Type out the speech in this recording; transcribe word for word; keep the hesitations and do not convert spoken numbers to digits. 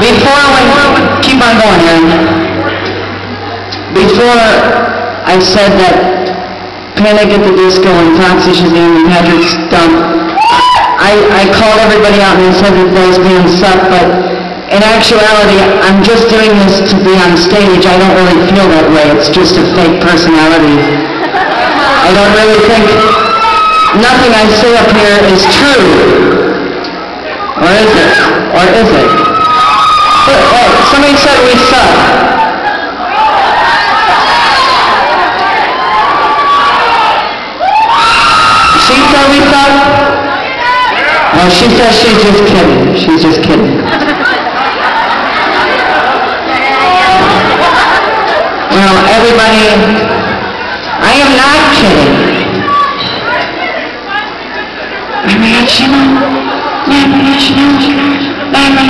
Before we keep on going, Aaron. Before I said that Panic at the Disco and Foxy Shazam and Patrick Stump, I, I called everybody out and said that those bands suck, but in actuality, I'm just doing this to be on stage. I don't really feel that way. It's just a fake personality. I don't really think nothing I say up here is true. Or is it? Or is it? But, oh, somebody said we suck. She said we suck? Oh, she says she's just kidding. She's just kidding. Well, everybody, I am not kidding. I'm rational. I'm rational. I'm